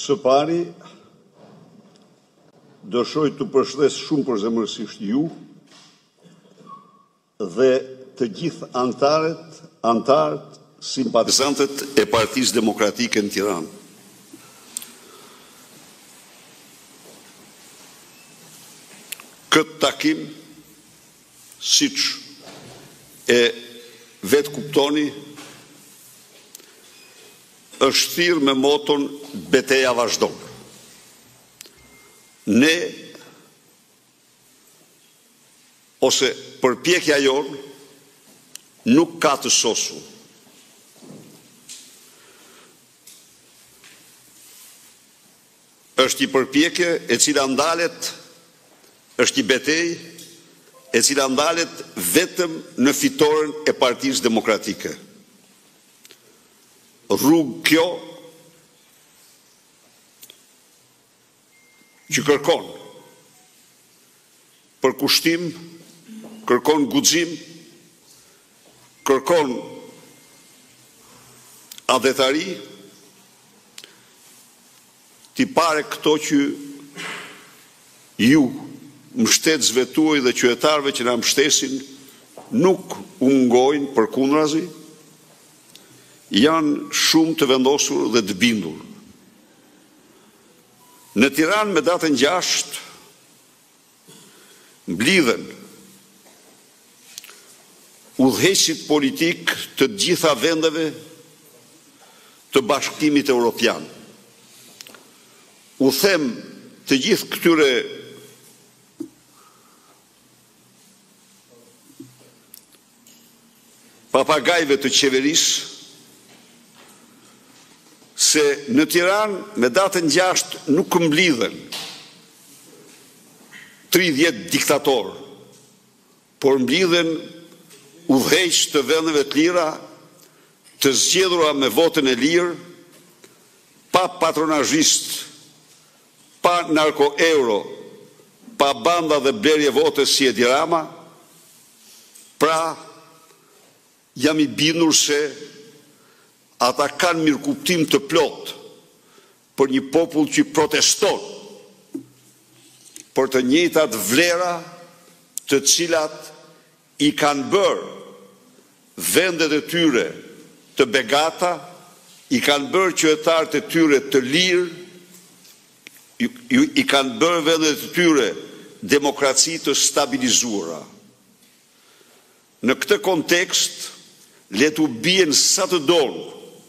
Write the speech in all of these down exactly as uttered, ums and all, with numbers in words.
Së pari, dëshoj të përshëndes shumë përzemërsisht ju dhe të gjithë antarët, antarët, simpatizantët e Partisë Demokratike në Tiranë. Këtë takim, siç e vetë kuptoni, është thirrë me moton Betejë vazhdon. Ne, ose përpjekja jonë, nuk ka të sosu. Është i përpjekje e cila ndalet, është i betejë e cila ndalet vetëm në fitoren e Partisë Demokratike. Rrugë kjo që kërkon përkushtim, kërkon guxim, kërkon adhetari, ti pare këto që ju mbështetësve tuaj dhe qytetarëve që na mbështesin nuk u mungojnë, përkundrazi, janë shumë të vendosur dhe të bindur. Në Tiranë me datën gjashtë mblidhen udhëheqësit politik të gjitha vendeve të Bashkimit Evropian. U them të gjithë këtyre papagajve të qeverisë se në Tiranë me datën gjashtë nuk mblidhen tridhjetë diktatorë, por mblidhen udhëheqës të vendeve të lira, të zgjedhura me votën e lirë, pa patronazhist, pa narko-euro, pa banda dhe blerje votës si Edi Rama. Pra, jam i bindur se ata kanë mirëkuptim të plot për një popull që proteston për të njëjtat vlera të cilat i kanë bërë vendet e tyre të begata, i kanë bërë qytetarët e tyre të lirë, i kanë bërë vendet e tyre demokraci të stabilizuara. Në këtë kontekst, le t'u bien sa të donë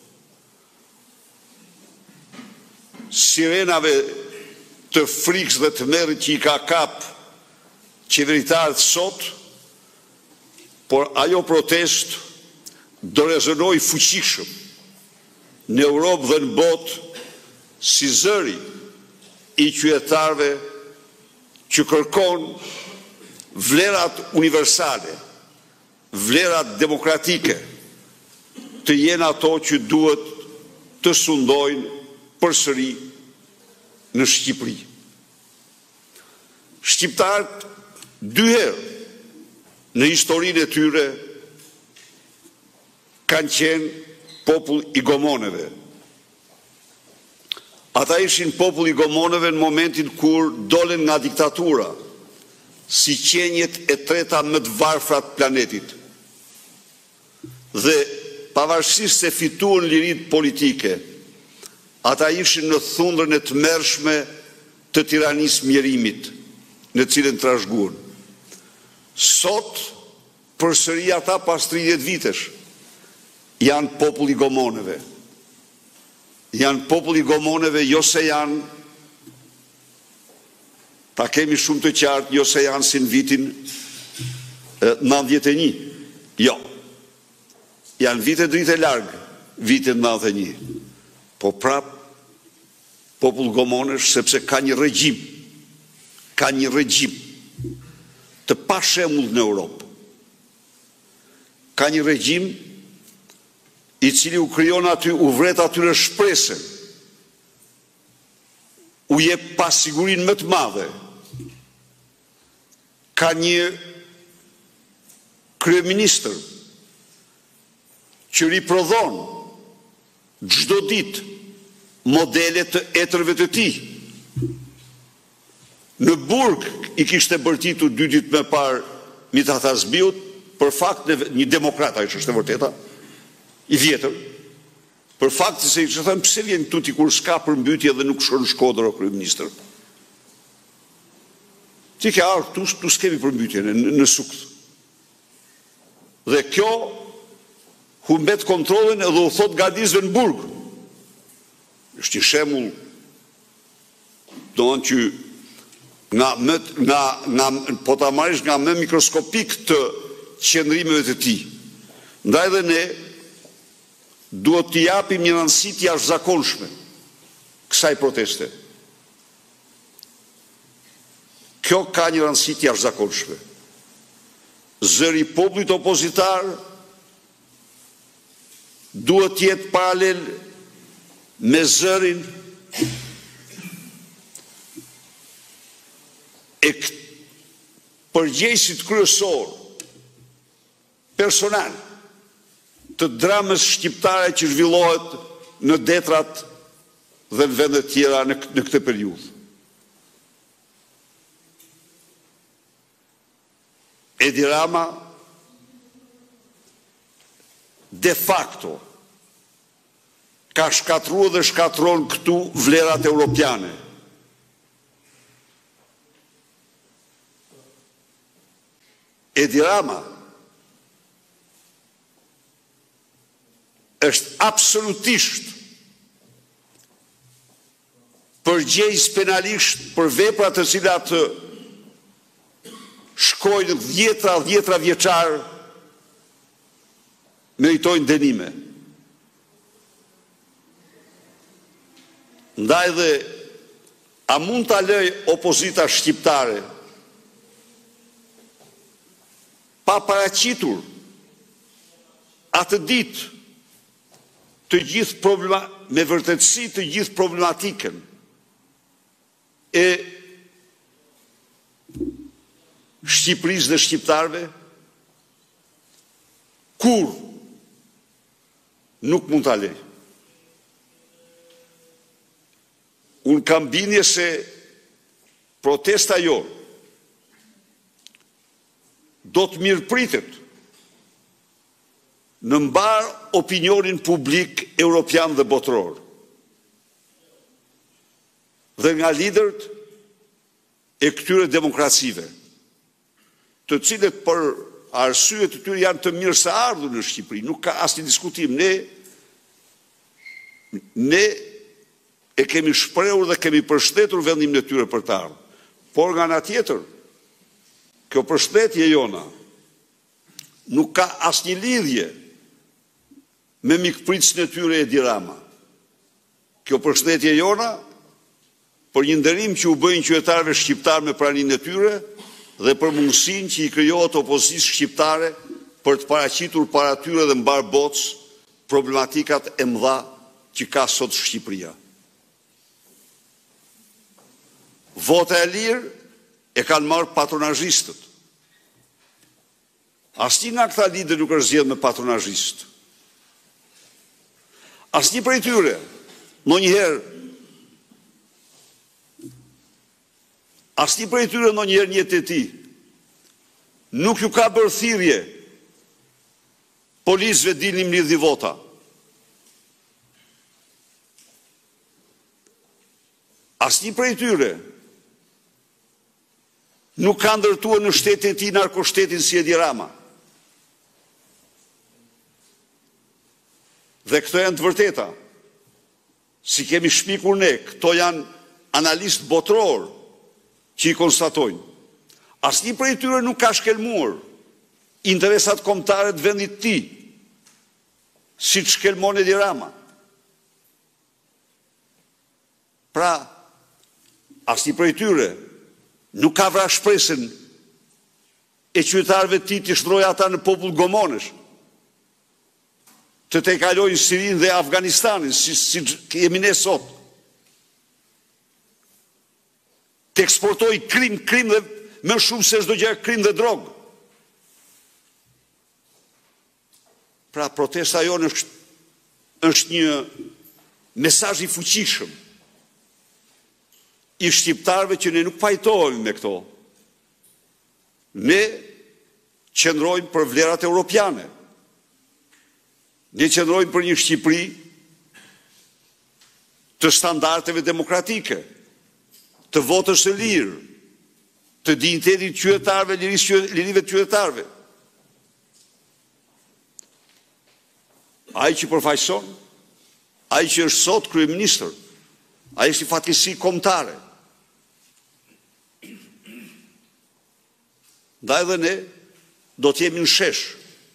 sirenave të frikës dhe të merrit që i ka kap qeveritarët sot, por ajo protest do rezonoj fuqishëm në Europë dhe në botë si zëri i qytetarëve që kërkon vlerat universale, vlerat demokratike, të jenë ato që duhet të sundojnë përsëri në Shqipëri. Shqiptarët dy herë në historinë e tyre kanë qenë popull i gomoneve. Ata ishin popull i gomoneve në momentin kur dolen nga diktatura, si qenjet e treta më të varfra të planetit. Dhe pavarësisht se fituan liritë politike, ata ishin në thundrën e të mërshme të tiranisë mjerimit, në cilën trashëguan. Sot, përsëri ata pas tridhjetë vitesh, janë popull i gomoneve. Janë popull i gomoneve, jo se janë, ta kemi shumë të qartë, jo se janë si në vitin nëntëdhjetë e një. Jo. Janë vite dritë e largë, vitin nëntëdhjetë e një. Po prap, popull gomonesh, sepse ka një regjim, ka një regjim të pa shembull në Europë. Ka një regjim i cili u krijon aty, u vret atyre shpresën, u jep pasigurinë më të madhe. Ka një kryeministër që riprodhon çdo ditë modele të etërve të tij. Në Burg i kishte bërtitur dy ditë më parë Mithat Azbiut, për fakt një demokrat ai është e vërteta, i vjetër, për fakt se i thënë pse vjen këtu ti kur s'ka përmbytje dhe nuk shkon në Shkodër o kryeministër. Ti ke ardhur këtu, tu s'kemi përmbytje në, në Sukt. Dhe kjo humbet kontrollin edhe u thot gardizve në Burg. Është një shembull doon që nga, më, nga, nga po ta marrësh nga më mikroskopik të qëndrimeve të tij. Ndaj dhe ne duhet t'i japim një rëndësi të jashtëzakonshme kësaj proteste. Kjo ka një rëndësi të jashtëzakonshme. Zëri i popullit opozitar duhet të jetë paralel me zërin e përgjegjësit kryesor personal të dramës shqiptare që zhvillohet në detrat dhe në vendet tjera në, në këtë periudhë. Edi Rama de facto ka shkatruar dhe shkatron këtu vlerat europiane. Edi Rama është absolutisht përgjegjës penalisht për vepra të cilat shkojnë dhjetra dhjetra vjeçar meritojnë dënime. Ndaj dhe a mund ta lëj opozita shqiptare pa paraqitur atë ditë të gjithë problema, me vërtetësi të gjithë problematikën e Shqipërisë dhe shqiptarëve, kur nuk mund ta lej. Unë kam bindje se protesta jo do të mirëpritet në mbar opinionin publik europian dhe botëror. Dhe nga liderët e këtyre demokracive, të cilët për arsye të tyre janë të mirë se ardhur në Shqipëri, nuk ka asnjë diskutim. Ne ne e kemi shprehur dhe kemi përshëndetur vendimin e tyre për të ardhur. Por nga ana tjetër, kjo përshëndetje jona nuk ka asnjë lidhje me mikpritësin e tyre Edi Rama. Kjo përshëndetje jona për një nderim që u bëjnë qytetarëve shqiptar me praninë e tyre dhe për mundësinë që i krijohet opozitës shqiptare për të paraqitur para tyre dhe mbar botës problematikat e mëdha që ka sot Shqipëria. Vota e lirë e kanë marrë patronazhistët. Asnjë nga këta lider nuk është zgjedhur me patronazhist. Asnjë prej tyre, ndonjëherë, asnjë prej tyre ndonjëherë në jetën e tij nuk ju ka bërë thirrje policëve dilni mlidhni vota. Asnjë prej tyre nuk ka ndërtuar në shtetin e tij narkoshtetin si Edi Rama. Dhe këto janë të vërteta. Si kemi shpikur ne, këto janë analistë botror që i konstatojnë. Asnjë prej tyre nuk ka shkelmuar interesat kombëtare të vendit të tij, siç shkelmon Edi Rama. Pra, asnjë prej tyre nuk ka vrarë shpresën e qytetarëve të tij të shndrojë ata në popull gomonësh, të te kalojnë Sirinë dhe Afganistanin, si, si jemi ne sot. Të eksportoj krim, krim dhe më shumë se çdo gjë, krim dhe drogë. Pra protesta jonë është, është një mesazh i fuqishëm i shqiptarëve që ne nuk pajtohemi me këto. Ne qëndrojmë për vlerat europiane. Ne qëndrojmë për një Shqipëri të standardeve demokratike, të votës së lirë, të dinjitetit qytetarëve, lirive të qytetarëve. Ai që përfaqëson, ai që është sot kryeministër, ai është i fatkeqësi kombëtare. Ndaj dhe ne do të jemi në shesh.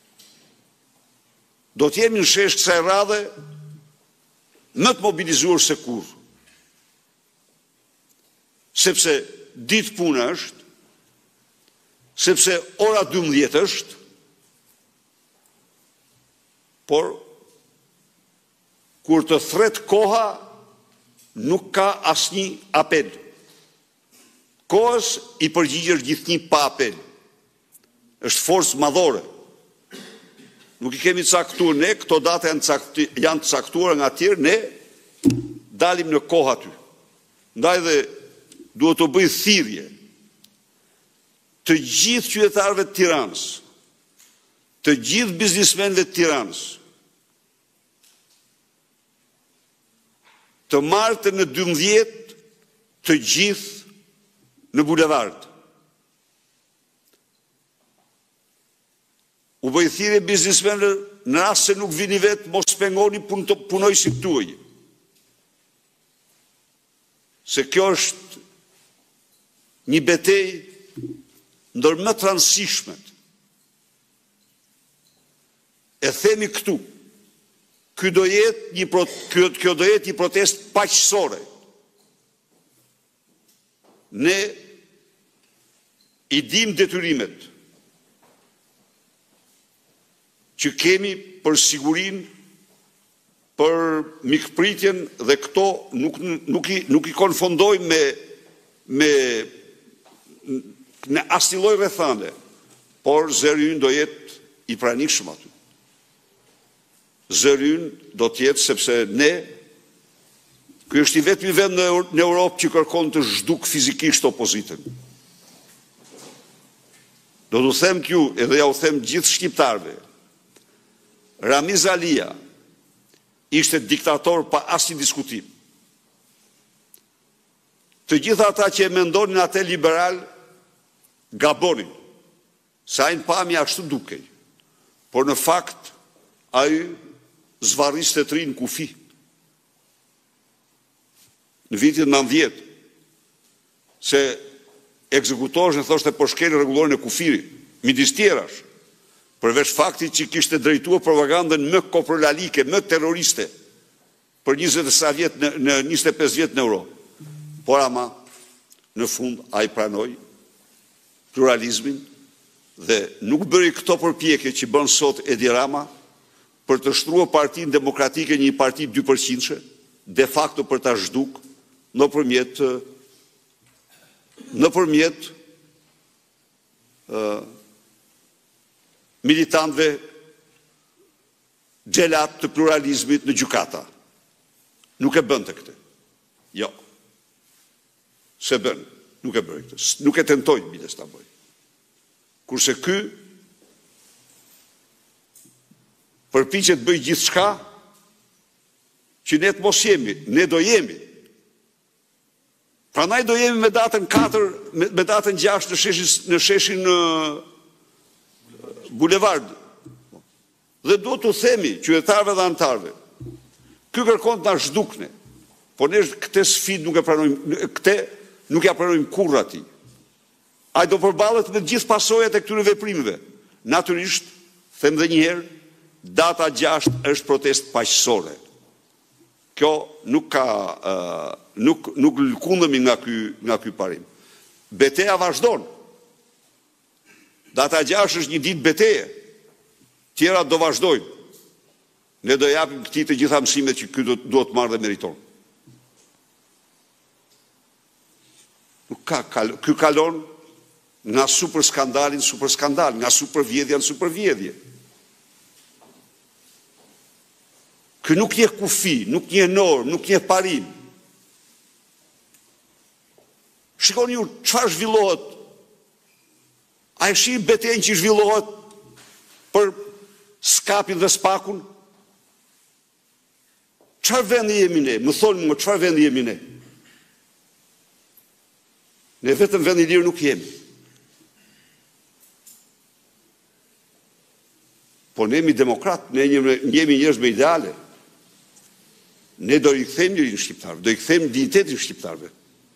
Do të jemi në shesh kësaj radhe më të mobilizuar se kur. Sepse ditë puna është, sepse ora dymbëdhjetë është, por kur të thret koha, nuk ka asnjë apel. Kohës i përgjigjesh gjithnjë pa apel. Është forcë madhore. Nuk i kemi caktuar ne, këto data janë, caktu, janë caktuara nga tjerë, ne dalim në kohë aty. Ndaj dhe duhet të bëj thirrje të gjithë qytetarëve të Tiranës, të gjithë biznismenëve të Tiranës, të martë në dymbëdhjetë të gjithë në bulevard. U bëj thirrje biznismenëve, në rast se nuk vini vetë, mos pengoni punojësit tuaj. Se kjo është një betejë ndër më të rëndësishmet. E themi këtu, ky do jetë një kjo, kjo do jetë një protestë paqësore. Ne i dim detyrimet që kemi për sigurinë, për mikpritjen, dhe këto nuk, nuk, i, nuk i konfondojmë me, me në asnjë lloj rrethane, por zëri ynë do jetë i pranishëm aty. Zëri ynë do të jetë sepse ne, ky është i vetmi vend në, në Europë që kërkon të zhduk fizikisht opozitën. Do t'u them t'ju, edhe ja u them gjithë shqiptarëve, Ramiz Alia ishte diktator pa asnjë diskutim. Të gjitha ata që e mendonin atë liberal gabonin, sa ai në pamje ashtu dukej, por në fakt ai zvarriste të rinë kufi. Në vitin nëntëdhjetë, se ekzekutorës në thoshte po shkel rregullorin e kufirit, midis tjerash, përveç faktit që kishte drejtuar propagandën më koprolalike, më terroriste, për njëzet e sa vjet në, në njëzet e pesë vjet në Europë. Por ama, në fund, a i pranoj pluralizmin dhe nuk bëri këto përpjekje që bën sot Edi Rama për të shtruar Partinë Demokratike një parti dy përqind, de facto për ta zhduk në përmjet në përmjet uh, militantëve xhelat të pluralizmit në gjykata. Nuk e bënte këtë. Jo. Se bën, nuk e bëri këtë. Nuk e tentoi biles ta bëj. Kurse ky përpiqet bëj gjithçka që ne të mos jemi, ne do jemi. Prandaj do jemi me datën katër, me, me datën gjashtë në sheshin në sheshin uh, Bulevard. Dhe do të themi qytetarëve dhe anëtarëve, ky kërkon të na zhdukne, por ne këtë sfidë nuk e pranojmë, këtë nuk ja pranojmë kurrë atij. Ai do përballet me gjithë pasojat e këtyre veprimeve. Natyrisht, them edhe një herë, data gjashtë është protestë paqësore. Kjo nuk ka uh, nuk nuk lëkundemi nga ky nga ky parim. Betejë vazhdon. Data gjashtë është një ditë beteje. Tjera do vazhdojnë. Ne do japim këtij të gjitha mësimet që ky do duhet marrë dhe meriton. Nuk ka, kal, ky kalon nga super skandalin, super skandal, nga super vjedhja në super vjedhje. Kë nuk një kufi, nuk një norm, nuk një parim. Shikoni ju, çfarë zhvillohet? A e shi betejën që zhvillohet për skapin dhe spakun? Çfarë vendi jemi ne? Më thonë më çfarë vendi jemi ne? Ne vetëm vendi i lirë nuk jemi. Po ne jemi demokrat, ne jemi njerëz me ideale. Ne do i kthejmë lirin shqiptarëve, do i kthejmë dignitetin shqiptarëve.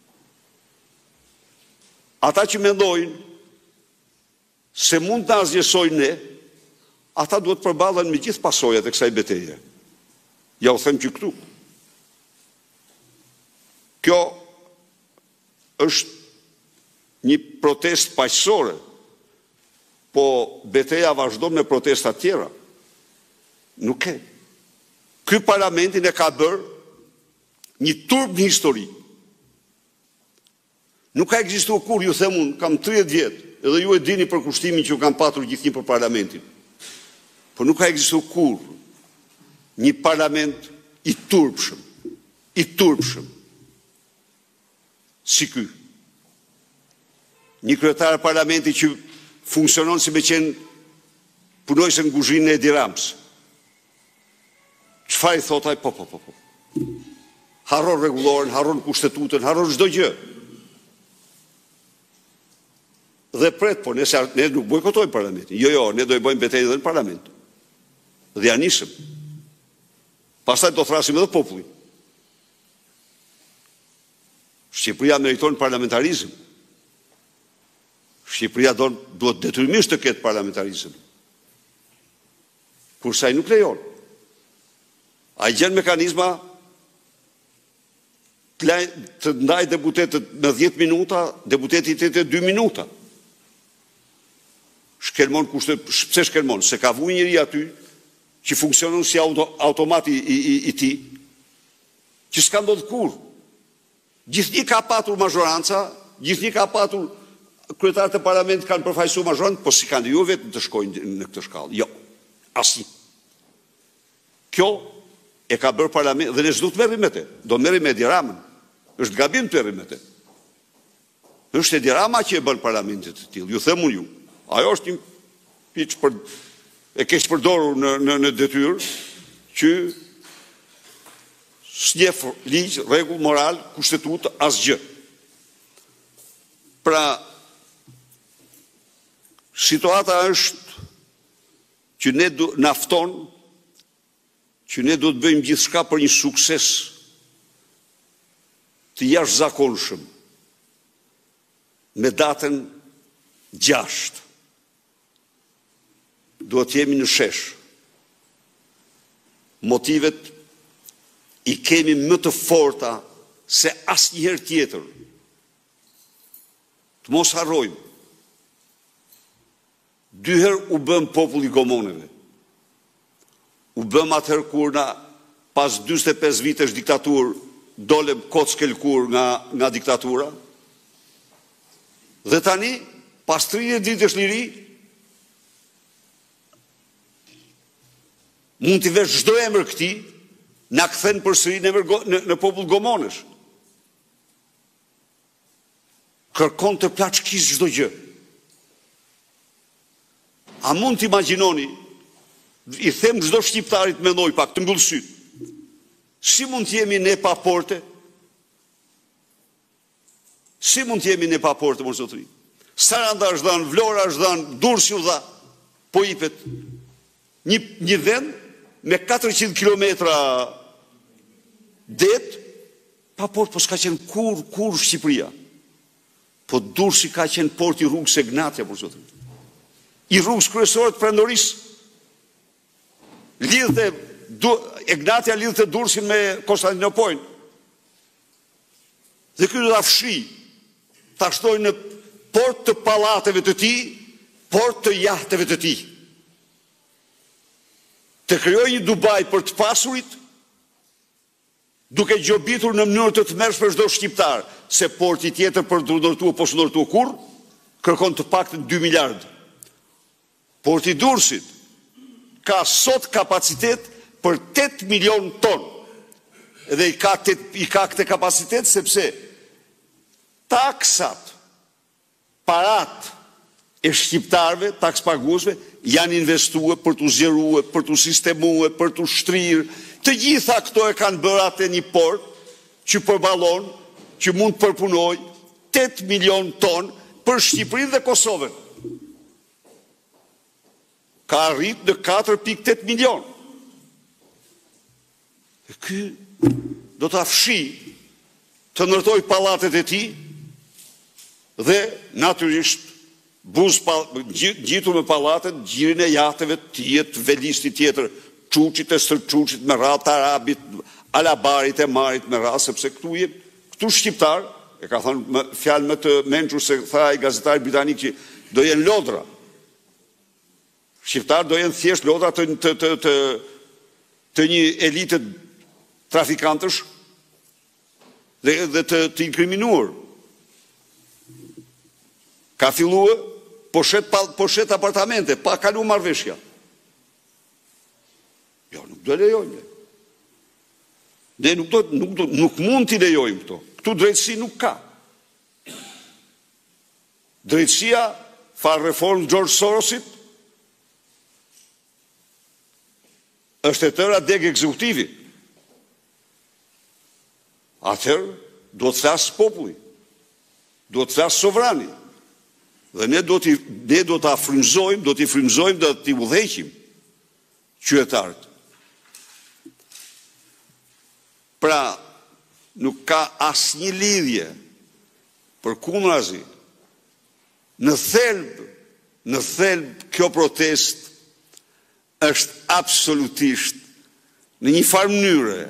Ata që mendojnë se mund të azjesojnë ne, ata duhet përballen me gjithë pasojat e kësaj betejë. Ja u them që këtu. Kjo është një protestë paqësore, po betejë vazhdon me protesta tjera. Nuk e. Ky parlamentin e ka bërë një turp në histori. Nuk ka ekzistuar kur, ju them unë, kam tridhjetë vjet, edhe ju e dini për kushtimin që u kam patur gjithnjë për parlamentin. Po nuk ka ekzistuar kur një parlament i turpshëm, i turpshëm, si ky. Një kryetar parlamenti që funksionon si me qenë punojse në kuzhinën e Edi Ramës. Çfarë i thotaj? Po, po, po, po. Harron rregulloren, harron kushtetutën, harron çdo gjë. Dhe pret, po, nëse ne nuk bojkotojmë parlamentin. Jo, jo, ne do i bëjmë betejë edhe në parlament. Dhe ja nisëm. Pastaj do thrasim edhe popullin. Shqipëria meriton parlamentarizëm. Shqipëria do duhet detyrimisht të ketë parlamentarizëm. Kurse ai nuk lejon. Ai gjen mekanizma të ndaj deputetët në dhjetë minuta, deputeti të dy minuta. Shkelmon kushte, pse shkelmon? Se ka vuj njëri aty që funksionon si auto, automati i, i, i ti, që s'ka ndodhë kur. Gjithnjë ka patur majoranca, gjithnjë ka patur kryetarët e parlamentit kanë përfaqësuar majorancën, po si kanë ju vetë të shkojnë në këtë shkallë. Jo, asnjë. Kjo e ka bërë parlament, dhe ne s'do të merrim me te, do merrim me Edi Ramën. Është gabim të merrim me te. Është Edi Rama që e bën parlamentit të tillë, ju them unë ju. Ajo është një piç për e keq përdorur në në, në detyrë që s'njeh ligj, rregull moral, kushtetutë, asgjë. Pra situata është që ne du, nafton që ne do të bëjmë gjithçka për një sukses të jashtëzakonshëm me datën gjashtë. Duhet jemi në shesh. Motivet i kemi më të forta se asnjëherë tjetër. Të mos harrojmë. Dyherë u bëm populli gomoneve. U bëm atëherë kur na pas dyzet e pesë vitesh diktaturë dolem kocke lëkur nga, nga diktatura. Dhe tani, pas tridhjetë ditësh liri, mund t'i vesh çdo emër këti, na kthen përsëri në, në, në popull gomonesh. Kërkon të plaçkisë çdo gjë. A mund t'imagjinoni, i them çdo shqiptarit mendoj pak të mbyll syt. Si mund të jemi ne pa porte? Si mund të jemi ne pa porte, mos zotëri? Saranda është dhënë, Vlora është dhënë, Durrësi u dha, po jepet një një vend me katërqind kilometra det pa porte, po s'ka qenë kur kur Shqipëria. Po Durrësi ka qenë porti rrugës së Gnatja, por zotëri. I rrugës kryesore të Prendorisë. Lidhte e Gnatja lidhte Durrësin me Konstantinopolin. Dhe ky do ta fshi, ta shtojnë në port të pallateve të tij, port të jahteve të tij. Të krijojë një Dubai për të pasurit, duke gjobitur në mënyrë të tmerrshme çdo shqiptar, se porti tjetër për të ndërtuar po s'ndërtuar kurrë, kërkon të paktën dy miliardë. Porti i Durrësit ka sot kapacitet për tetë milion ton, edhe i ka, tet, i ka këtë kapacitet sepse taksat, parat e shqiptarve, taks paguesve, janë investuar për të zgjeruar, për të sistemuar, për të shtrirë. Të gjitha këto e kanë bërë atë një port që përballon, që mund të përpunoj tetë milion ton për Shqipërinë dhe Kosovën. Ka arrit në katër pikë tetë milion. E ky do të afshi të ndërtoj pallatet e tij dhe natyrisht buz gjitur me pallatet, gjirin e jateve, tjetë velisti tjetër, çuçit e stërçuçit me radhë të arabit, alabarit e marit me radhë, sepse këtu jenë, këtu shqiptar, e ka thënë fjalë më të mençur se tha ai gazetari britanik që do jenë lodra. Shqiptar do jenë thjesht lodra të, të, të, të, të një elite trafikantësh dhe, dhe të, të inkriminuar. Ka filluar po shet, po shet apartamente, pa kalu marrëveshja. Jo, nuk do lejojmë. Ne nuk, do, nuk, do, nuk mund t'i lejojmë këto. Këtu drejtësi nuk ka. Drejtësia, farë reformë George Sorosit, është e tëra deg ekzekutivi. Atëherë, do të thasë populli, do të thasë sovrani, dhe ne do t'i ne do t'a frymëzojmë, do t'i frymëzojmë dhe t'i udhëheqim qytetarët. Pra, nuk ka asnjë lidhje përkundrazi. Në thelb, në thelb kjo protest është absolutisht në një farë mënyre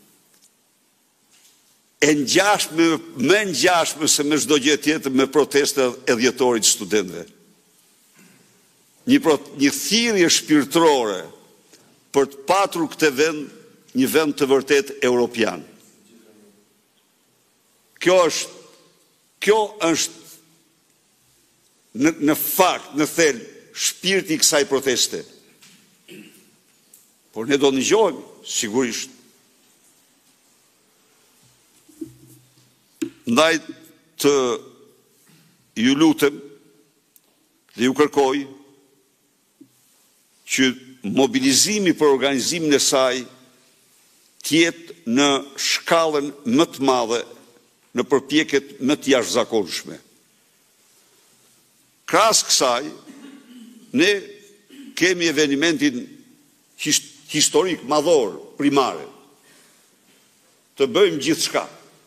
e ngjashme, më ngjashme se me çdo gjë tjetër me protestat e dhjetorit studentëve. Një, pro, një thirrje shpirtërore për të patur këtë vend një vend të vërtet europian. Kjo është, kjo është në, në fakt, në thel, shpirti i kësaj proteste. Por ne do të ndëgjojmë, sigurisht. Ndaj të ju lutem dhe ju kërkoj që mobilizimi për organizimin e saj tjetë në shkallën më të madhe në përpjekjet më të jashtëzakonshme. Krahas kësaj, ne kemi evenimentin historik madhor, primare, të bëjmë gjithçka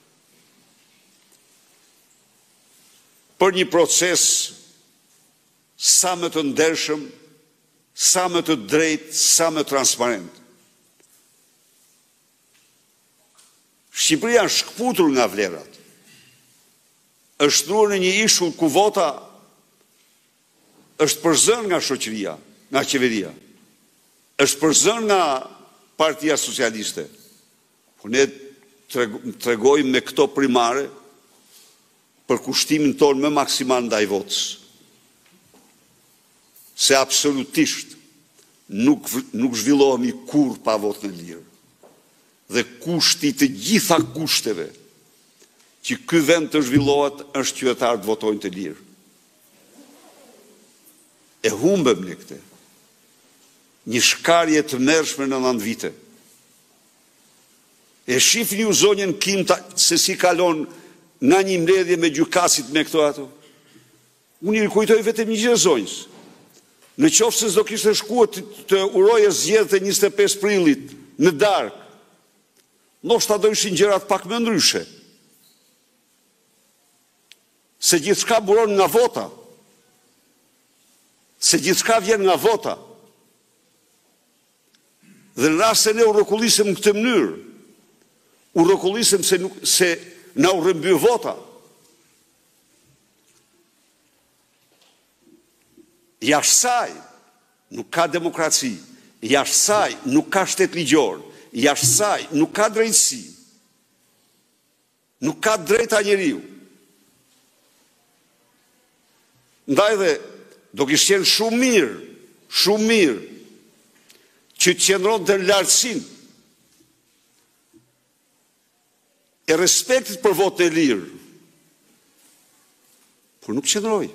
për një proces sa më të ndershëm, sa më të drejtë, sa më transparent. Shqipëria është shkputur nga vlerat. Është thruar në një ishull ku vota është përzën nga shoqëria, nga qeveria. Është përzën nga Partia Socialiste. Po ne tregojmë me këto primare për kushtimin tonë më maksimal ndaj votës. Se absolutisht nuk, nuk zhvillohemi kur pa votën e lirë. Dhe kushti të gjitha kushteve që ky vend të zhvillohet është qytetarët të votojnë të lirë. E humbëm në këtë. Një shkarje të mërshme në nëntë vite. E shifni u zonjën Kim ta, se si kalon nga një mbledhje me gjykasit me këto ato. Unë i kujtoj vetëm një gjë zonjës. Në qoftë se s'do kishte shkuar të, të uroje zgjedhjet e njëzet e pesë prillit në darkë, ndoshta do ishin gjërat pak më ndryshe. Se gjithçka buron nga vota. Se gjithçka vjen nga vota. Dhe në rast se ne u rrokullisëm në këtë mënyrë, u rrokullisëm se, nuk, se na u rrëmby vota. Jashtë saj nuk ka demokraci, jashtë saj nuk ka shtet ligjor, jashtë saj nuk ka drejtësi, nuk ka drejta njeriu. Ndaj dhe do kishtë qenë shumë mirë, shumë mirë, që të qëndron të lartësin e respektit për votë e lirë, por nuk qëndroj.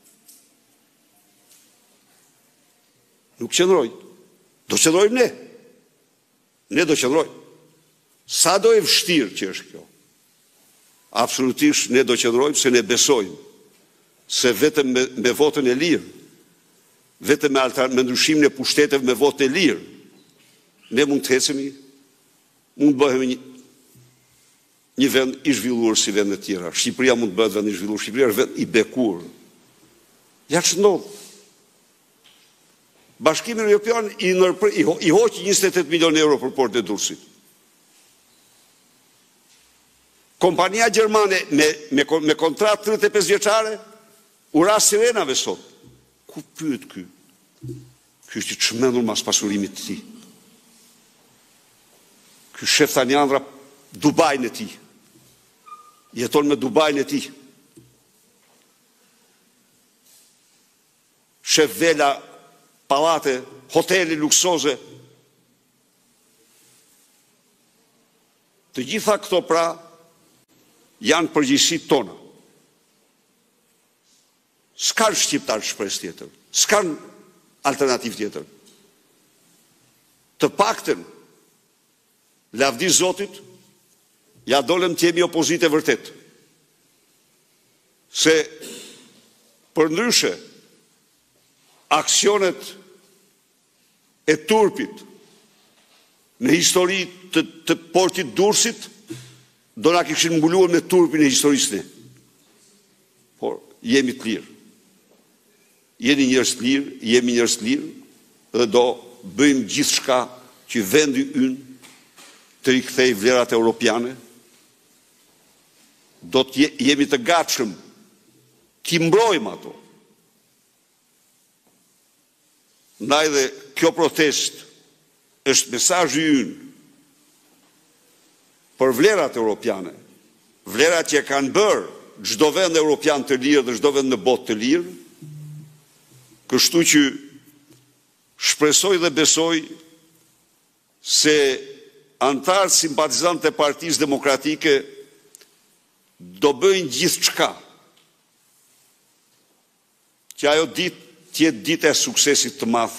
Nuk qëndroj. Do qëndrojmë ne. Ne do qëndrojmë. Sa do e vështirë që është kjo? Absolutisht ne do qëndrojmë se ne besojmë se vetëm me, me votën e lirë, vetëm me, me ndryshimin e pushteteve me votë e lirë, ne mund të hecemi, mund të bëhemi një, një vend i zhvilluar si vendet tjera. Shqipëria mund të bëhet vend i zhvilluar, Shqipëria është vend i bekur. Ja që ndodhë. Bashkimi Evropian i, nërpër, i, ho, i hoqi njëzet e tetë milion euro për portin e Durrësit. Kompania gjermane me, me, me kontratë tridhjetë e pesë vjeçare u ras sirenave sot. Ku pyet ky? Ky është i çmendur mas pasurimit të tij. Ky shef tani andra Dubajin e tij. Jeton me Dubajin e tij. Shef vela, pallate, hotele luksoze. Të gjitha këto pra janë përgjegjësitë tona. S'kan shqiptar shpresë tjetër, s'kan alternativë tjetër. Të paktën, lavdi Zotit, ja dolem të jemi opozitë e vërtet. Se për ndryshe, aksionet e turpit në histori të, të portit Durrësit do na kishin mbuluar me turpin e historisë ne. Por jemi të lirë. Jeni njerëz të lirë, jemi njerëz të lirë dhe do bëjmë gjithçka që vendi ynë të rikthejë vlerat europiane. Do të jemi të gatshëm t'i mbrojmë ato. Ndaj dhe kjo protest është mesazhi ynë për vlerat europiane, vlerat që kanë bërë çdo vend europian të lirë dhe çdo vend në botë të lirë, kështu që shpresoj dhe besoj se antarë simpatizantë e Partisë Demokratike do bëjnë gjithçka që ajo ditë të jetë ditë e suksesit të madh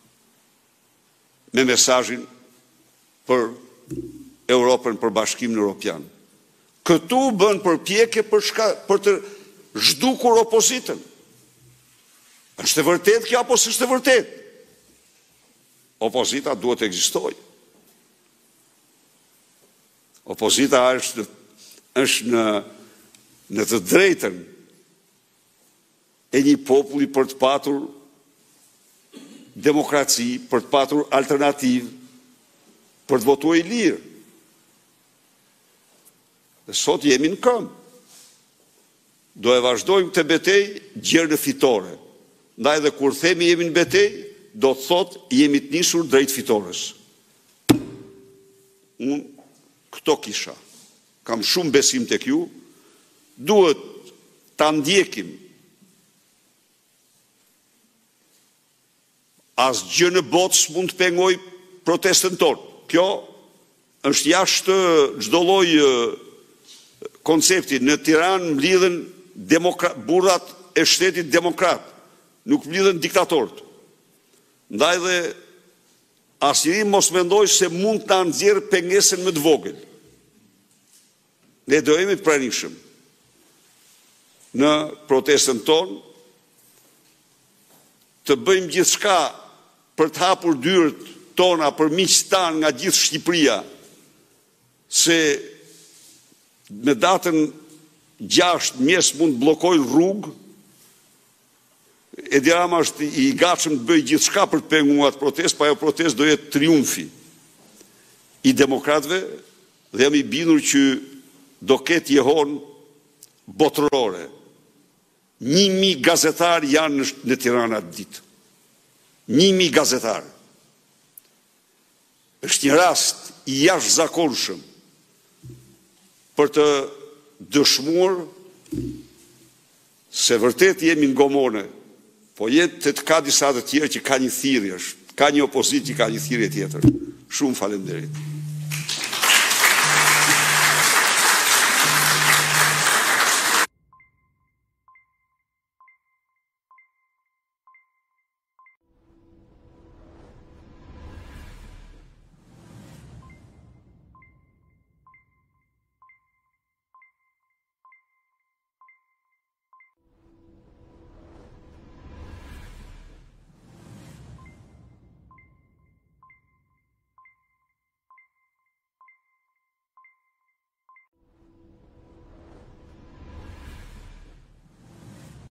me mesazhin për Europën, për Bashkimin Evropian. Këtu bën përpjekje për, shka, për të zhdukur opozitën. Është e vërtet kjo apo s'është e vërtet? Opozita duhet të ekzistojë. Opozita është, është në, në të drejtën e një populli për të patur demokraci, për të patur alternativë, për të votuar i lirë. Dhe sot jemi në këmbë. Do e vazhdojmë të betej gjerë në fitore. Ndaj dhe kur themi jemi në betej, do të thot jemi të nisur drejt fitores. Unë këto kisha. Kam shumë besim tek ju. Duhet ta ndjekim asgjë në botë s'mund të pengoj protestën tonë. Kjo është jashtë çdo lloj koncepti. Në Tiranë mblidhen burrat e shtetit demokrat, nuk mblidhen diktatorët. Ndaj dhe asnjëri mos mendoj se mund të na nxjerrë pengesën më të vogël. Ne do jemi të pranishëm në protestën tonë, të bëjmë gjithçka për të hapur dyert tona për miqtë tanë nga gjithë Shqipëria, se me datën gjashtë mjes mund të bllokojnë rrugë. Edi Rama është i gatshëm të bëjë gjithçka për të penguar atë protestë, pa ajo protestë do jetë triumfi i demokratëve dhe jam i bindur që do ketë jehon botërore. Një mi gazetar janë në Tiranë atë ditë. Një mi gazetar. Është një rast i jashtëzakonshëm për të dëshmuar se vërtet jemi në gomone, po jetë të ka disa të tjerë që ka një thirrje, Ka një opozitë që ka një thirrje tjetër. Shumë faleminderit.